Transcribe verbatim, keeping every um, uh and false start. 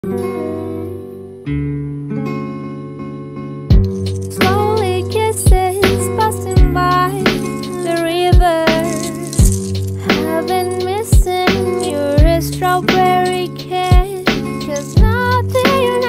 Slowly kisses passing by the river. I've been missing your strawberry kiss, 'cause nothing